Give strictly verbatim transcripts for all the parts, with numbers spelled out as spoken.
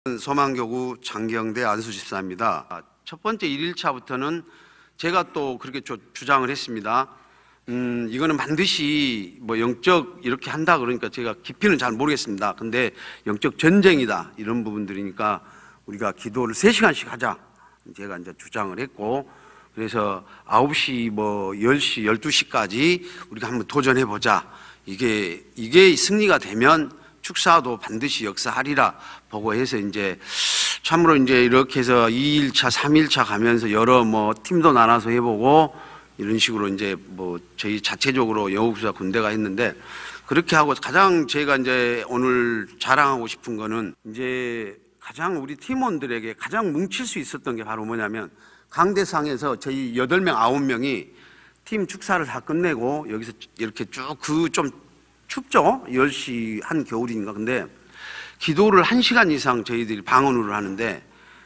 소망교구 장경대 안수집사입니다. 첫 번째 일 일차부터는 제가 또 그렇게 주장을 했습니다. 음, 이거는 반드시 뭐 영적 이렇게 한다 그러니까 제가 깊이는 잘 모르겠습니다. 근데 영적 전쟁이다 이런 부분들이니까 우리가 기도를 세 시간씩 하자. 제가 이제 주장을 했고, 그래서 아홉 시 뭐 열 시, 열두 시까지 우리가 한번 도전해 보자. 이게 이게 승리가 되면 축사도 반드시 역사하리라 보고해서 이제 참으로 이제 이렇게 해서 이 일차, 삼 일차 가면서 여러 뭐 팀도 나눠서 해보고 이런 식으로 이제 뭐 저희 자체적으로 영국수사 군대가 했는데, 그렇게 하고 가장 제가 이제 오늘 자랑하고 싶은 거는 이제 가장 우리 팀원들에게 가장 뭉칠 수 있었던 게 바로 뭐냐면, 강대상에서 저희 여덟 명, 아홉 명이 팀 축사를 다 끝내고 여기서 이렇게 쭉 그 좀 춥죠? 열 시 한겨울인가. 근데 기도를 한 시간 이상 저희들이 방언으로 하는데,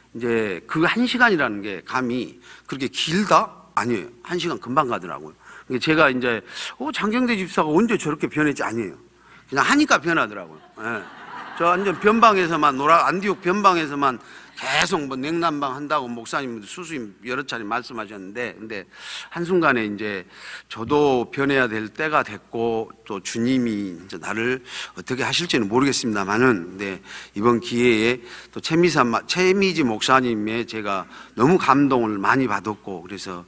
이제 그 한 시간이라는 게 감히 그렇게 길다? 아니에요. 한 시간 금방 가더라고요. 제가 이제 어, 장경대 집사가 언제 저렇게 변했지? 아니에요. 그냥 하니까 변하더라고요. 예. 저 완전 변방에서만 노라 안디옥 변방에서만 계속 뭐 냉난방 한다고 목사님도 수수님 여러 차례 말씀하셨는데, 근데 한순간에 이제 저도 변해야 될 때가 됐고, 또 주님이 이제 나를 어떻게 하실지는 모르겠습니다만은, 근데 이번 기회에 또 최미사, 최미지 목사님의 제가 너무 감동을 많이 받았고, 그래서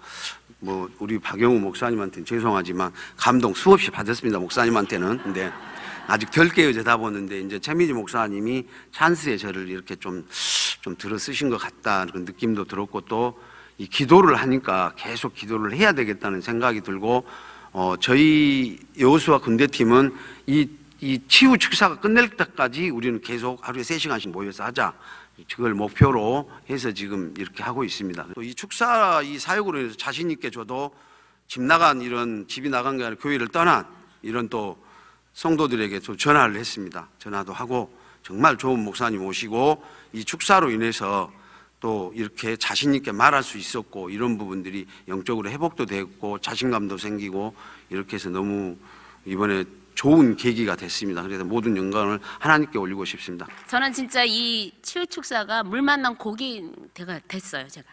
뭐 우리 박영우 목사님한테는 죄송하지만 감동 수없이 받았습니다, 목사님한테는. 근데 아직 덜 깨어져다 보는데, 이제 최미지 목사님이 찬스에 저를 이렇게 좀, 좀 들어 쓰신 것 같다 그런 느낌도 들었고, 또 이 기도를 하니까 계속 기도를 해야 되겠다는 생각이 들고, 어, 저희 여호수아 군대팀은 이, 이 치유 축사가 끝낼 때까지 우리는 계속 하루에 세 시간씩 모여서 하자. 그걸 목표로 해서 지금 이렇게 하고 있습니다. 또 이 축사 이 사역으로 해서 자신있게 저도 집 나간 이런 집이 나간 게 아니라 교회를 떠난 이런 또 성도들에게 또 전화를 했습니다. 전화도 하고 정말 좋은 목사님 오시고 이 축사로 인해서 또 이렇게 자신 있게 말할 수 있었고, 이런 부분들이 영적으로 회복도 됐고 자신감도 생기고 이렇게 해서 너무 이번에 좋은 계기가 됐습니다. 그래서 모든 영광을 하나님께 올리고 싶습니다. 저는 진짜 이 치유 축사가 물 만난 고기가 됐어요. 제가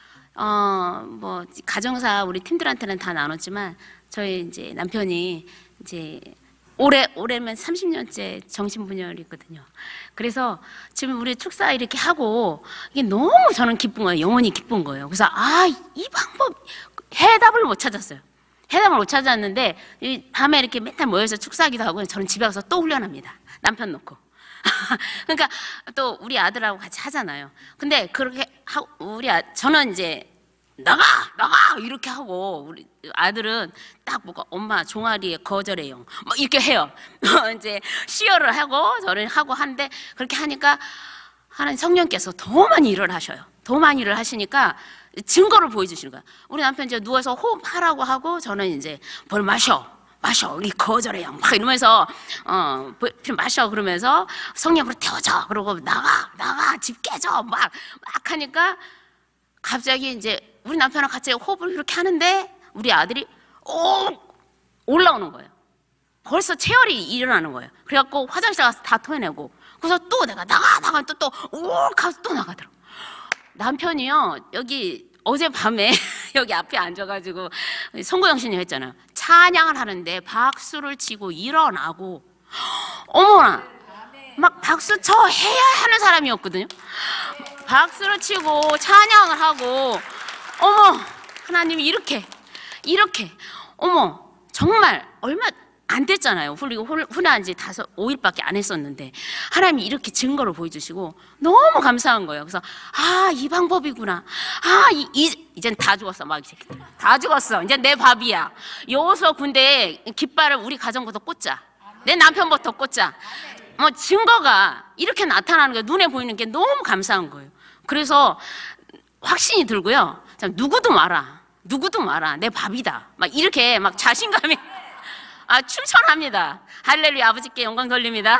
어 뭐 가정사 우리 팀들한테는 다 나눴지만, 저희 이제 남편이 이제 올해, 올해면 삼십 년째 정신분열이거든요. 그래서 지금 우리 축사 이렇게 하고 이게 너무 저는 기쁜 거예요. 영원히 기쁜 거예요. 그래서 아, 이 방법 해답을 못 찾았어요. 해답을 못 찾았는데, 이 밤에 이렇게 맨날 모여서 축사하기도 하고, 저는 집에 가서 또 훈련합니다. 남편 놓고. 그러니까 또 우리 아들하고 같이 하잖아요. 근데 그렇게 하고 우리 아, 저는 이제 나가! 나가! 이렇게 하고, 우리 아들은 딱 보고 엄마 종아리에 거절해요. 뭐 이렇게 해요. 이제 시어를 하고 저를 하고 하는데, 그렇게 하니까 하나님 성령께서 더 많이 일을 하셔요. 더 많이 일을 하시니까 증거를 보여주시는 거야. 우리 남편 이제 누워서 호흡하라고 하고, 저는 이제 뭘 마셔. 마셔. 이 거절해요. 막 이러면서, 어, 마셔. 그러면서 성령으로 태워줘. 그러고 나가! 나가! 집 깨져! 막, 막 하니까 갑자기 이제 우리 남편랑 같이 호흡을 이렇게 하는데 우리 아들이 오 올라오는 거예요. 벌써 체열이 일어나는 거예요. 그래갖고 화장실 가서 다 토해내고, 그래서 또 내가 나가 나가 또또오 가서 또 나가더라고. 남편이요, 여기 어젯밤에 여기 앞에 앉아가지고 송구영신이 했잖아요. 찬양을 하는데 박수를 치고 일어나고, 어머나 막 박수 쳐 해야 하는 사람이었거든요. 박수를 치고 찬양을 하고, 어머 하나님이 이렇게 이렇게 어머 정말 얼마 안 됐잖아요. 그리고 훈련한 지 다섯 오 일밖에 안 했었는데 하나님이 이렇게 증거를 보여주시고 너무 감사한 거예요. 그래서 아, 이 방법이구나. 아, 이, 이, 이젠 다 죽었어. 막 이 새끼들 다 죽었어. 이제 내 밥이야. 여호수아 군대에 깃발을 우리 가정부터 꽂자. 내 남편부터 꽂자. 뭐 증거가 이렇게 나타나는 게 눈에 보이는 게 너무 감사한 거예요. 그래서 확신이 들고요. 누구도 말아, 누구도 말아, 내 밥이다. 막 이렇게 막 자신감이 아, 충천합니다. 할렐루야. 아버지께 영광 돌립니다.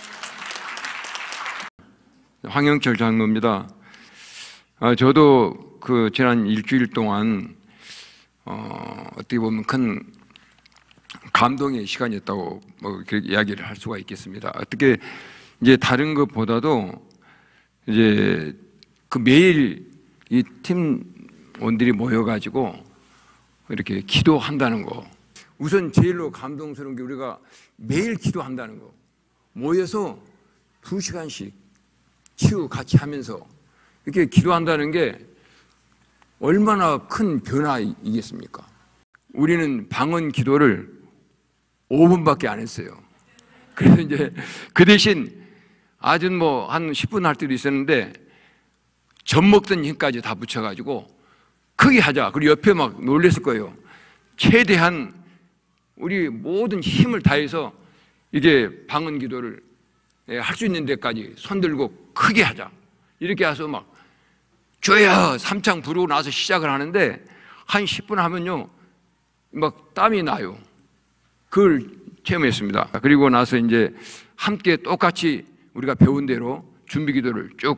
황영철 장로입니다. 아, 저도 그 지난 일주일 동안 어, 어떻게 보면 큰 감동의 시간이었다고 뭐 그렇게 이야기를 할 수가 있겠습니다. 어떻게 이제 다른 것보다도 이제 그 매일 이 팀원들이 모여가지고 이렇게 기도한다는 거. 우선 제일로 감동스러운 게 우리가 매일 기도한다는 거. 모여서 두 시간씩 치유 같이 하면서 이렇게 기도한다는 게 얼마나 큰 변화이겠습니까? 우리는 방언 기도를 오 분밖에 안 했어요. 그래서 이제 그 대신 아주 뭐 한 십 분 할 때도 있었는데 젖 먹던 힘까지 다 붙여가지고 크게 하자. 그리고 옆에 막 놀랬을 거예요. 최대한 우리 모든 힘을 다해서 이게 방언 기도를 할 수 있는 데까지 손들고 크게 하자. 이렇게 해서 막 주여 삼창 부르고 나서 시작을 하는데 한 십 분 하면요 막 땀이 나요. 그걸 체험했습니다. 그리고 나서 이제 함께 똑같이 우리가 배운 대로 준비 기도를 쭉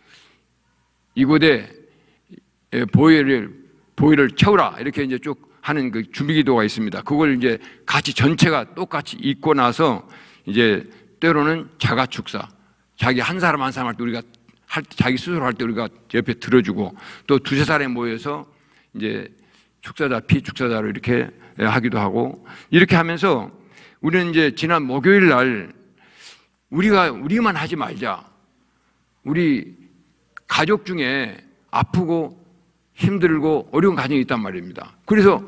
이곳에 보혈을 보혈을 채우라 이렇게 이제 쭉 하는 그 준비 기도가 있습니다. 그걸 이제 같이 전체가 똑같이 읽고 나서 이제 때로는 자가 축사, 자기 한 사람 한 사람 할 때 우리가 할 때 자기 스스로 할 때 우리가 옆에 들어주고 또 두세 사람이 모여서 이제 축사자 피축사자로 이렇게 하기도 하고 이렇게 하면서 우리는 이제 지난 목요일 날 우리가 우리만 하지 말자. 우리 가족 중에 아프고 힘들고 어려운 가정이 있단 말입니다. 그래서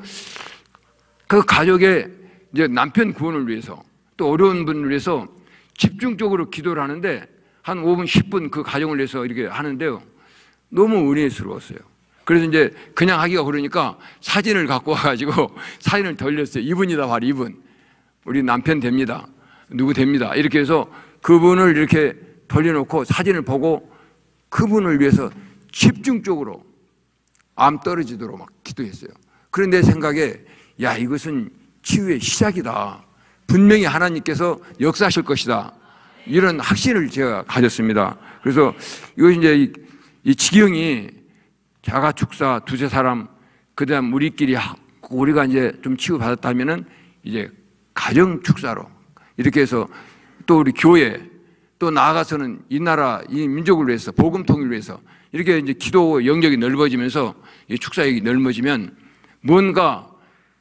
그 가족의 이제 남편 구원을 위해서 또 어려운 분을 위해서 집중적으로 기도를 하는데 한 오 분, 십 분 그 가정을 위해서 이렇게 하는데요. 너무 은혜스러웠어요. 그래서 이제 그냥 하기가 그러니까 사진을 갖고 와가지고 사진을 돌렸어요. 이분이다, 바로 이분. 우리 남편 됩니다. 누구 됩니다. 이렇게 해서 그분을 이렇게 돌려놓고 사진을 보고 그분을 위해서 집중적으로 암 떨어지도록 막 기도했어요. 그런데 내 생각에 야 이것은 치유의 시작이다. 분명히 하나님께서 역사하실 것이다. 이런 확신을 제가 가졌습니다. 그래서 이거 이제 이, 이 지경이 자가 축사 두세 사람 그다음 우리끼리 우리가 이제 좀 치유 받았다면은 이제 가정 축사로 이렇게 해서 또 우리 교회 또 나아가서는 이 나라 이 민족을 위해서 복음 통일을 위해서 이렇게 이제 기도 영역이 넓어지면서 이 축사역이 넓어지면 뭔가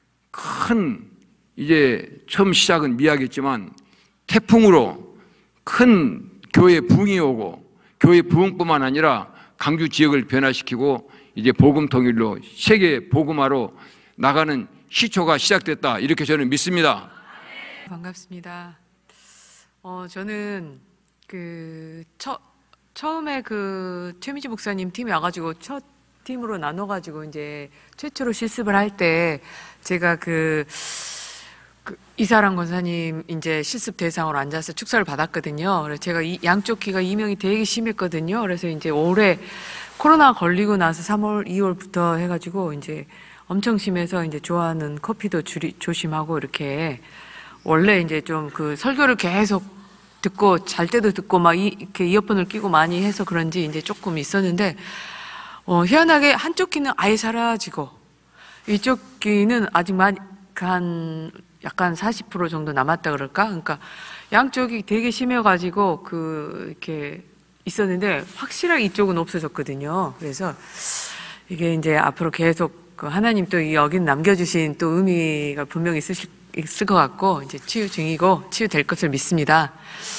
큰 이제 처음 시작은 미약했지만 태풍으로 큰 교회 부흥이 오고 교회 부흥뿐만 아니라 강주 지역을 변화시키고 이제 복음 통일로 세계 복음화로 나가는 시초가 시작됐다 이렇게 저는 믿습니다. 반갑습니다. 어 저는 그 처, 처음에 그 최미지 목사님 팀이 와가지고 첫 팀으로 나눠가지고 이제 최초로 실습을 할 때 제가 그 그 이사랑 권사님 이제 실습 대상으로 앉아서 축사를 받았거든요. 그래서 제가 이 양쪽 귀가 이명이 되게 심했거든요. 그래서 이제 올해 코로나 걸리고 나서 삼월, 이월부터 해가지고 이제 엄청 심해서 이제 좋아하는 커피도 줄이, 조심하고 이렇게 원래 이제 좀 그 설교를 계속 듣고 잘 때도 듣고 막 이, 이렇게 이어폰을 끼고 많이 해서 그런지 이제 조금 있었는데 어, 희한하게 한쪽 귀는 아예 사라지고 이쪽 귀는 아직 많이 한 약간 사십 퍼센트 정도 남았다 그럴까? 그러니까 양쪽이 되게 심해가지고 그 이렇게 있었는데 확실하게 이쪽은 없어졌거든요. 그래서 이게 이제 앞으로 계속 그 하나님 또 여긴 남겨주신 또 의미가 분명히 있으실, 있을 것 같고 이제 치유 중이고 치유될 것을 믿습니다.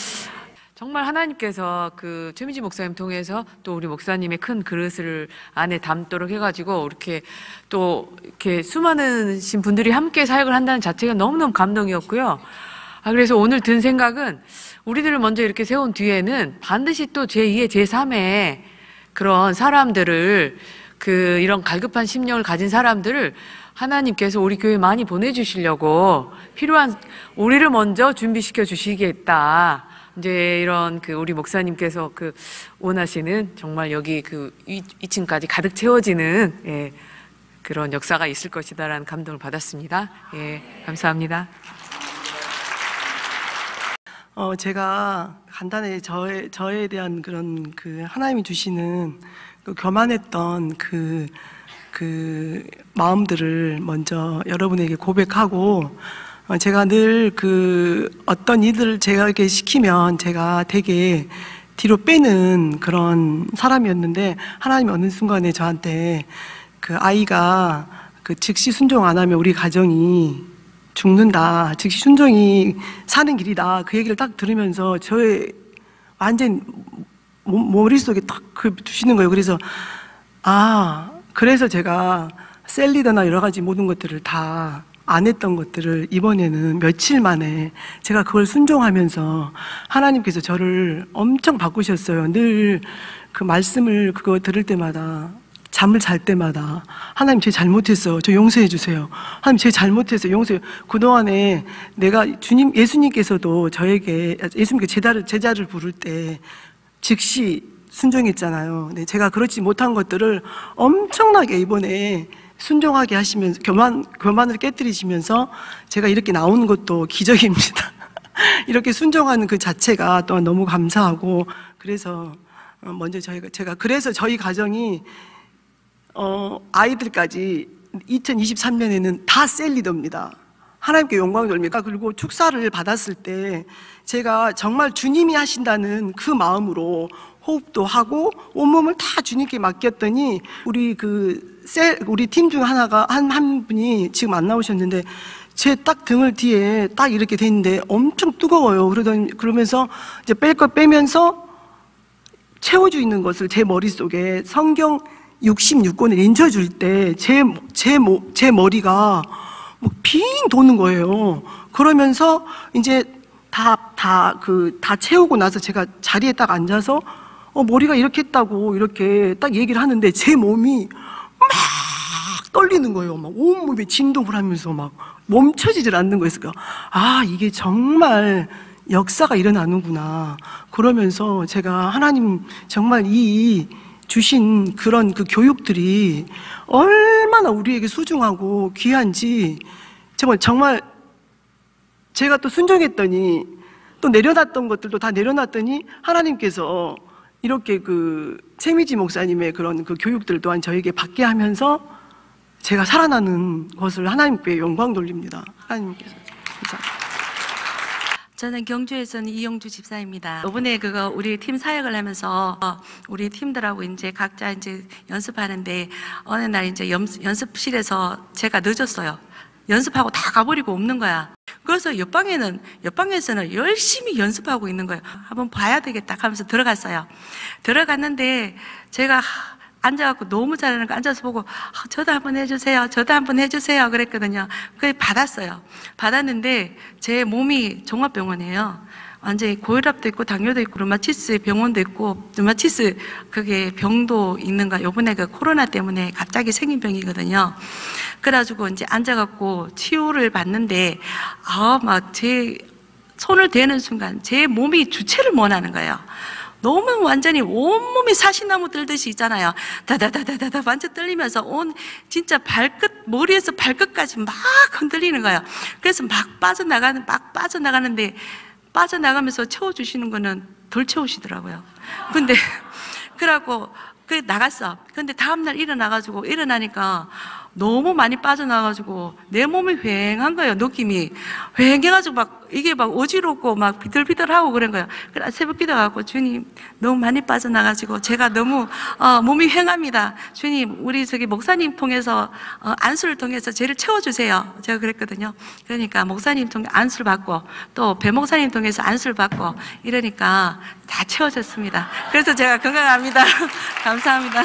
정말 하나님께서 그 최미지 목사님 통해서 또 우리 목사님의 큰 그릇을 안에 담도록 해가지고 이렇게 또 이렇게 수많은 분들이 함께 사역을 한다는 자체가 너무너무 감동이었고요. 아, 그래서 오늘 든 생각은 우리들을 먼저 이렇게 세운 뒤에는 반드시 또 제이의 제삼의 그런 사람들을 그 이런 갈급한 심령을 가진 사람들을 하나님께서 우리 교회에 많이 보내주시려고 필요한 우리를 먼저 준비시켜 주시겠다. 이제 이런 그 우리 목사님께서 그 원하시는 정말 여기 그 이 층까지 가득 채워지는 예, 그런 역사가 있을 것이다라는 감동을 받았습니다. 예, 감사합니다. 어, 제가 간단히 저에, 저에 대한 그런 그 하나님이 주시는 그 교만했던 그, 그 마음들을 먼저 여러분에게 고백하고 어, 제가 늘 그 어떤 일들을 제가 이렇게 시키면 제가 되게 뒤로 빼는 그런 사람이었는데 하나님이 어느 순간에 저한테 그 아이가 그 즉시 순종 안 하면 우리 가정이 죽는다. 즉시 순종이 사는 길이다. 그 얘기를 딱 들으면서 저의 완전 머릿속에 딱 그 두시는 거예요. 그래서 아, 그래서 제가 셀리더나 여러 가지 모든 것들을 다 안 했던 것들을 이번에는 며칠 만에 제가 그걸 순종하면서 하나님께서 저를 엄청 바꾸셨어요. 늘 그 말씀을 그거 들을 때마다 잠을 잘 때마다 하나님 제 잘못했어. 저 용서해 주세요. 하나님 제 잘못했어. 용서해. 그동안에 내가 주님 예수님께서도 저에게 예수님께 제자를 제자를 부를 때 즉시 순종했잖아요. 네, 제가 그렇지 못한 것들을 엄청나게 이번에 순종하게 하시면서 교만, 교만을 깨뜨리시면서 제가 이렇게 나오는 것도 기적입니다. 이렇게 순종하는 그 자체가 또한 너무 감사하고 그래서 먼저 저희가 제가 그래서 저희 가정이 어, 아이들까지 이천이십삼 년에는 다 셀리더입니다. 하나님께 영광 돌립니다. 그리고 축사를 받았을 때 제가 정말 주님이 하신다는 그 마음으로 호흡도 하고 온몸을 다 주님께 맡겼더니 우리 그 셀 우리 팀 중 하나가 한 한 분이 지금 안 나오셨는데 제 딱 등을 뒤에 딱 이렇게 돼 있는데 엄청 뜨거워요. 그러더니 그러면서 이제 뺄 거 빼면서 채워져 있는 것을 제 머릿속에 성경 육십육 권을 읽어줄 때 제 제 제 머리가 뭐 빙 도는 거예요. 그러면서 이제 다 다 그 다 채우고 나서 제가 자리에 딱 앉아서 어 머리가 이렇게 했다고 이렇게 딱 얘기를 하는데 제 몸이 막 떨리는 거예요. 막 온몸에 진동을 하면서 막 멈춰지질 않는 거예요. 그러니까 아 이게 정말 역사가 일어나는구나. 그러면서 제가 하나님 정말 이 주신 그런 그 교육들이 얼마나 우리에게 소중하고 귀한지 정말 정말 제가 또 순종했더니 또 내려놨던 것들도 다 내려놨더니 하나님께서 이렇게 그 최미지 목사님의 그런 그 교육들 또한 저에게 받게 하면서 제가 살아나는 것을 하나님께 영광 돌립니다. 하나님께서 감사합니다. 저는 경주에서는 이영주 집사입니다. 이번에 그거 우리 팀 사역을 하면서 우리 팀들하고 이제 각자 이제 연습하는데 어느 날 이제 연, 연습실에서 제가 늦었어요. 연습하고 다 가버리고 없는 거야. 그래서 옆방에는 옆방에서는 열심히 연습하고 있는 거예요. 한번 봐야 되겠다 하면서 들어갔어요. 들어갔는데 제가 앉아갖고 너무 잘하는 거 앉아서 보고 아, 저도 한번 해주세요. 저도 한번 해주세요. 그랬거든요. 그래 받았어요. 받았는데 제 몸이 종합병원이에요. 완전히 고혈압도 있고 당뇨도 있고 류마티스 병원도 있고 류마티스 그게 병도 있는 거야. 요번에 그 코로나 때문에 갑자기 생긴 병이거든요. 그래가지고 이제 앉아갖고 치유를 받는데 아 막 제 손을 대는 순간 제 몸이 주체를 못 하는 거예요. 너무 완전히 온몸이 사시나무 들듯이 있잖아요. 다다다다다다 완전 떨리면서 온 진짜 발끝 머리에서 발끝까지 막 흔들리는 거예요. 그래서 막 빠져나가는 막 빠져나가는데 빠져나가면서 채워주시는 거는 덜 채우시더라고요. 근데 그래갖고 그 나갔어. 근데 다음날 일어나가지고 일어나니까 너무 많이 빠져나가지고 내 몸이 휑한 거예요. 느낌이 휑해가지고 막 이게 막 어지럽고 막 비틀비틀하고 그런 거예요. 그래서 새벽 기도 가고 주님 너무 많이 빠져나가지고 제가 너무 어, 몸이 휑합니다. 주님 우리 저기 목사님 통해서 어, 안수를 통해서 죄를 채워주세요. 제가 그랬거든요. 그러니까 목사님 통해 안수를 받고 또 배 목사님 통해서 안수를 받고 이러니까 다 채워졌습니다. 그래서 제가 건강합니다. 감사합니다.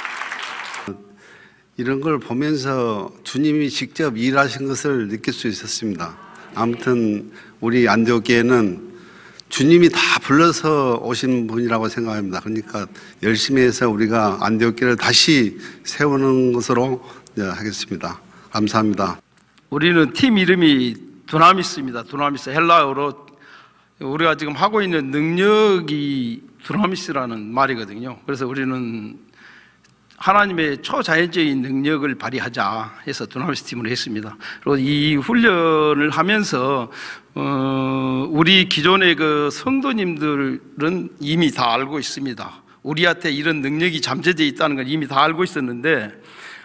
이런 걸 보면서 주님이 직접 일하신 것을 느낄 수 있었습니다. 아무튼 우리 안디옥교회는 주님이 다 불러서 오신 분이라고 생각합니다. 그러니까 열심히 해서 우리가 안디옥교회를 다시 세우는 것으로 하겠습니다. 감사합니다. 우리는 팀 이름이 두나미스입니다. 두나미스 헬라어로 우리가 지금 하고 있는 능력이 두나미스라는 말이거든요. 그래서 우리는 하나님의 초자연적인 능력을 발휘하자 해서 두나미스 팀을 했습니다. 그리고 이 훈련을 하면서 어, 우리 기존의 그 성도님들은 이미 다 알고 있습니다. 우리한테 이런 능력이 잠재되어 있다는 걸 이미 다 알고 있었는데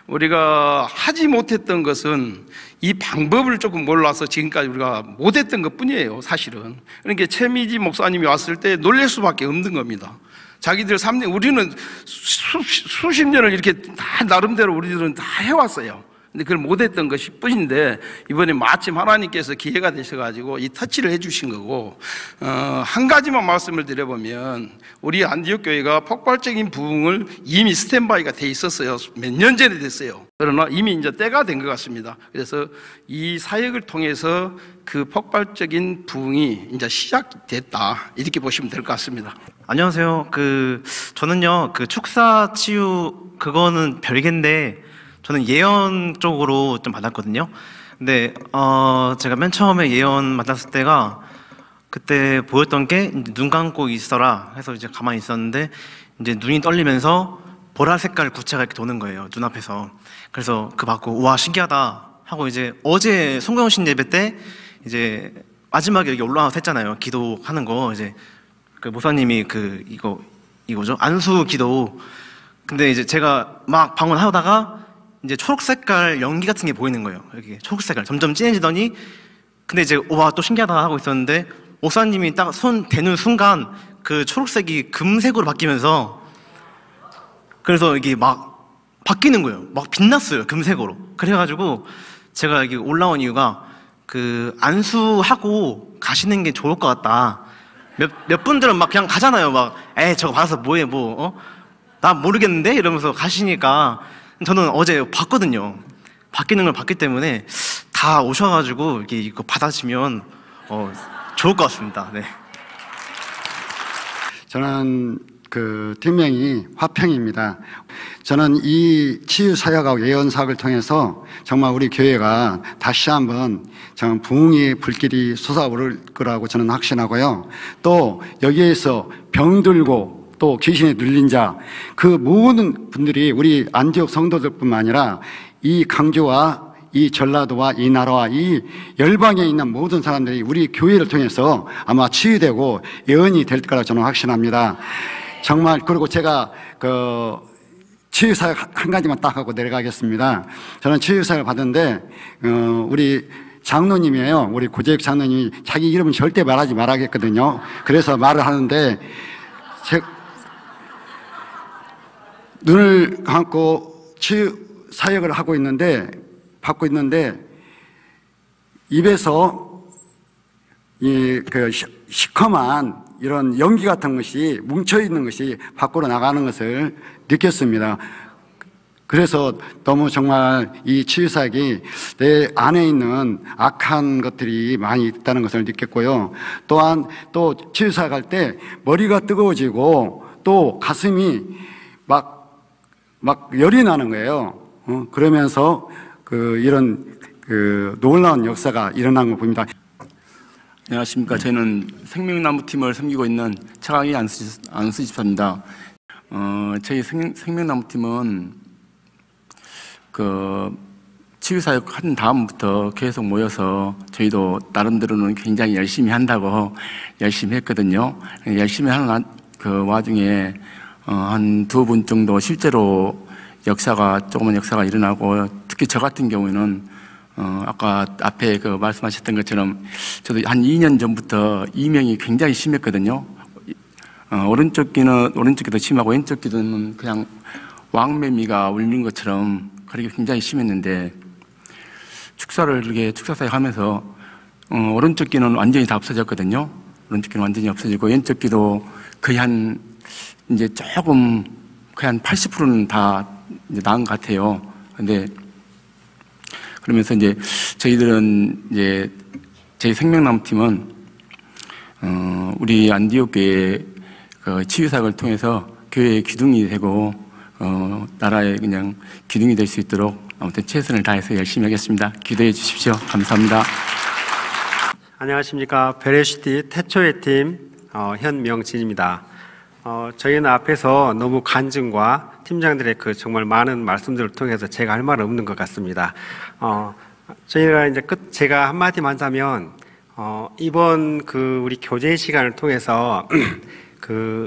우리가 하지 못했던 것은 이 방법을 조금 몰라서 지금까지 우리가 못했던 것 뿐이에요, 사실은. 그러니까 최미지 목사님이 왔을 때 놀랄 수밖에 없는 겁니다. 자기들 삼 년, 우리는 수, 수십 년을 이렇게 다 나름대로 우리들은 다 해왔어요. 근데 그걸 못했던 것이 뿐인데, 이번에 마침 하나님께서 기회가 되셔가지고 이 터치를 해주신 거고, 어, 한 가지만 말씀을 드려보면, 우리 안디옥 교회가 폭발적인 부흥을 이미 스탠바이가 돼 있었어요. 몇 년 전에 됐어요. 그러나 이미 이제 때가 된 것 같습니다. 그래서 이 사역을 통해서 그 폭발적인 부흥이 이제 시작됐다, 이렇게 보시면 될 것 같습니다. 안녕하세요. 그 저는요, 그 축사 치유 그거는 별개인데 저는 예언 쪽으로 좀 받았거든요. 근데 어 제가 맨 처음에 예언 만났을 때가 그때 보였던 게 눈 감고 있어라 해서 이제 가만히 있었는데 이제 눈이 떨리면서 보라 색깔 구체가 이렇게 도는 거예요, 눈앞에서. 그래서 그 받고 우와 신기하다 하고 이제 어제 송경신 예배 때 이제 마지막에 여기 올라와서 했잖아요. 기도하는 거 이제 그 목사님이 그 이거 이거죠 안수 기도. 근데 이제 제가 막 방언하다가 이제 초록 색깔 연기 같은 게 보이는 거예요. 여기 초록 색깔 점점 진해지더니 근데 이제 와 또 신기하다 하고 있었는데 목사님이 딱 손 대는 순간 그 초록색이 금색으로 바뀌면서 그래서 이게 막 바뀌는 거예요. 막 빛났어요, 금색으로. 그래가지고 제가 여기 올라온 이유가 그 안수하고 가시는 게 좋을 것 같다. 몇, 몇 분들은 막 그냥 가잖아요. 막 에이 저거 받아서 뭐해 뭐 어? 나 모르겠는데 이러면서 가시니까 저는 어제 봤거든요. 바뀌는 걸 봤기 때문에 다 오셔가지고 이게 이거 받아주면 어, 좋을 것 같습니다. 네. 저는 그 팀명이 화평입니다. 저는 이 치유 사역하고 예언 사역을 통해서 정말 우리 교회가 다시 한번 정말 부흥의 불길이 솟아오를 거라고 저는 확신하고요. 또 여기에서 병들고 또 귀신에 눌린 자, 그 모든 분들이 우리 안디옥 성도들뿐만 아니라 이 강주와 이 전라도와 이 나라와 이 열방에 있는 모든 사람들이 우리 교회를 통해서 아마 치유되고 예언이 될 거라 저는 확신합니다. 정말. 그리고 제가 그 치유사역 한 가지만 딱 하고 내려가겠습니다. 저는 치유사역을 받은데 어 우리 장로님이에요. 우리 고재익 장로님이 자기 이름은 절대 말하지 말아야겠거든요. 그래서 말을 하는데 제 눈을 감고 치유 사역을 하고 있는데 받고 있는데 입에서 이 그 시커먼 이런 연기 같은 것이 뭉쳐 있는 것이 밖으로 나가는 것을 느꼈습니다. 그래서 너무 정말 이 치유사역이 내 안에 있는 악한 것들이 많이 있다는 것을 느꼈고요. 또한 또 치유사역 할 때 머리가 뜨거워지고 또 가슴이 막, 막 열이 나는 거예요. 어, 그러면서 그 이런 그 놀라운 역사가 일어난 걸 봅니다. 안녕하십니까. 저희는 생명나무 팀을 섬기고 있는 차강희 안수, 안수 집사입니다. 어, 저희 생, 생명나무 팀은 그 치유사역 한 다음부터 계속 모여서 저희도 나름대로는 굉장히 열심히 한다고 열심히 했거든요. 열심히 하는 그 와중에 어, 한 두 분 정도 실제로 역사가, 조그만 역사가 일어나고, 특히 저 같은 경우에는 어, 아까 앞에 그 말씀하셨던 것처럼 저도 한 이 년 전부터 이명이 굉장히 심했거든요. 어, 오른쪽 귀는, 오른쪽 귀도 심하고 왼쪽 귀는 그냥 왕매미가 울리는 것처럼 그렇게 굉장히 심했는데, 축사를 이렇게 축사사역 하면서 어, 오른쪽 귀는 완전히 다 없어졌거든요. 오른쪽 귀는 완전히 없어지고 왼쪽 귀도 거의 한 이제 조금 거의 한 팔십 퍼센트는 다 이제 나은 것 같아요. 근데 그러면서 이제 저희들은 이제 저희 생명나무 팀은 어, 우리 안디옥 교회 그 치유사역을 통해서 교회의 기둥이 되고 어, 나라의 그냥 기둥이 될 수 있도록 아무튼 최선을 다해서 열심히 하겠습니다. 기도해 주십시오. 감사합니다. 안녕하십니까. 베레시티 태초의 팀 어, 현명진입니다. 어, 저희는 앞에서 너무 간증과 팀장들의 그 정말 많은 말씀들을 통해서 제가 할 말은 없는 것 같습니다. 어, 저희가 이제 끝, 제가 한마디만 하자면, 어, 이번 그 우리 교제 시간을 통해서 그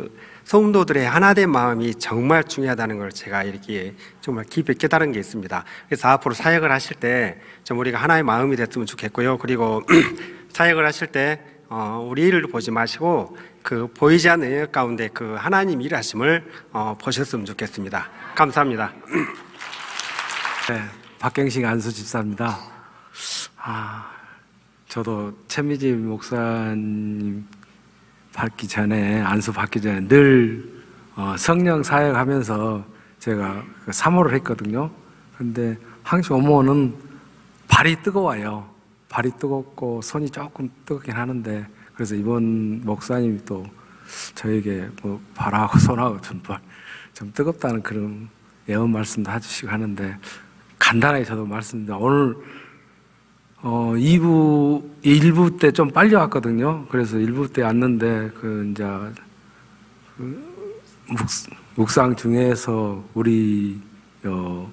성도들의 하나된 마음이 정말 중요하다는 걸 제가 이렇게 정말 깊이 깨달은 게 있습니다. 그래서 앞으로 사역을 하실 때 좀 우리가 하나의 마음이 됐으면 좋겠고요. 그리고 사역을 하실 때 어, 우리 일을 보지 마시고 그 보이지 않는 영역 가운데 그 하나님 일하심을 어, 보셨으면 좋겠습니다. 감사합니다. 네, 박경식 안수 집사입니다. 아, 저도 최미지 목사님 받기 전에 안수 받기 전에 늘 어, 성령 사역하면서 제가 그 사모를 했거든요. 근데 항상 어머는 발이 뜨거워요. 발이 뜨겁고 손이 조금 뜨겁긴 하는데 그래서 이번 목사님이 또 저에게 뭐 발하고 손하고 좀, 좀 뜨겁다는 그런 예언 말씀도 해주시고 하는데 간단하게 저도 말씀드립니다. 오늘 어, 이 부, 일 부 때 좀 빨리 왔거든요. 그래서 일 부 때 왔는데, 그, 이제, 그 묵, 묵상 중에서 우리, 어,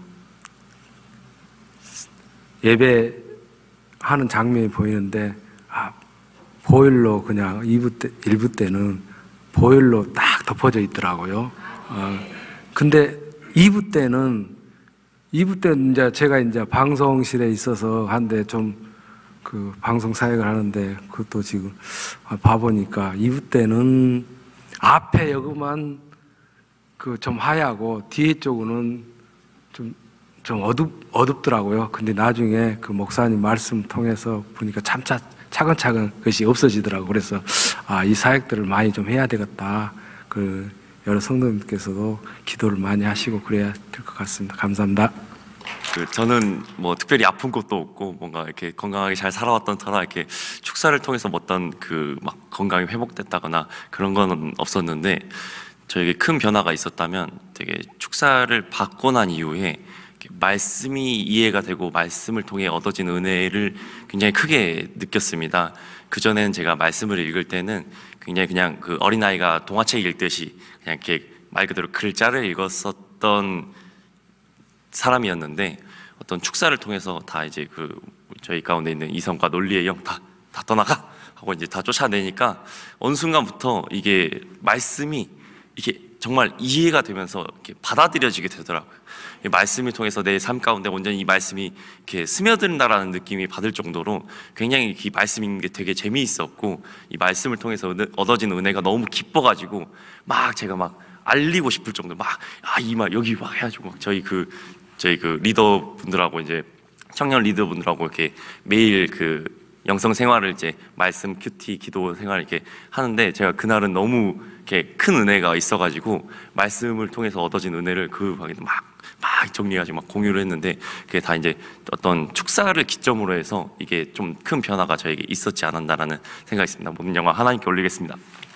예배 하는 장면이 보이는데, 아, 보일러 그냥 이 부 때, 일 부 때는 보일러 딱 덮어져 있더라고요. 어, 근데 이 부 때는 이 부 때 이제 제가 이제 방송실에 있어서 한데 좀 그 방송 사역을 하는데 그것도 지금 봐보니까 이 부 때는 앞에 여기만 그 좀 하얗고 뒤에 쪽은 좀, 좀 어둡, 어둡더라고요. 근데 나중에 그 목사님 말씀 통해서 보니까 참 차, 차근차근 그것이 없어지더라고요. 그래서 아, 이 사역들을 많이 좀 해야 되겠다. 그 여러 성도님께서도 기도를 많이 하시고 그래야 될 것 같습니다. 감사합니다. 그 저는 뭐 특별히 아픈 것도 없고 뭔가 이렇게 건강하게 잘 살아왔던 터라 이렇게 축사를 통해서 어떤 그 막 건강이 회복됐다거나 그런 건 없었는데 저에게 큰 변화가 있었다면 되게 축사를 받고 난 이후에 말씀이 이해가 되고 말씀을 통해 얻어진 은혜를 굉장히 크게 느꼈습니다. 그전에는 제가 말씀을 읽을 때는 굉장히 그냥 그 어린아이가 동화책 읽듯이 그냥 이렇게 말 그대로 글자를 읽었었던 사람이었는데 어떤 축사를 통해서 다 이제 그 저희 가운데 있는 이성과 논리의 영 다 다 떠나가 하고 이제 다 쫓아내니까 어느 순간부터 이게 말씀이 이게 정말 이해가 되면서 이렇게 받아들여지게 되더라고요. 이 말씀을 통해서 내 삶 가운데 온전히 이 말씀이 이렇게 스며든다라는 느낌이 받을 정도로 굉장히 이 말씀 읽는 게 되게 재미있었고 이 말씀을 통해서 얻어진 은혜가 너무 기뻐가지고 막 제가 막 알리고 싶을 정도로 막 아 이 말 여기 막 해가지고 막 저희 그 저희 그 리더분들하고 이제 청년 리더분들하고 이렇게 매일 그 영성 생활을 이제 말씀 큐티 기도 생활을 이렇게 하는데 제가 그날은 너무 이렇게 큰 은혜가 있어가지고 말씀을 통해서 얻어진 은혜를 그 방에서 막, 막 정리해가지고 막 공유를 했는데 그게 다 이제 어떤 축사를 기점으로 해서 이게 좀 큰 변화가 저에게 있었지 않았나라는 생각이 있습니다. 모든 영광 하나님께 올리겠습니다.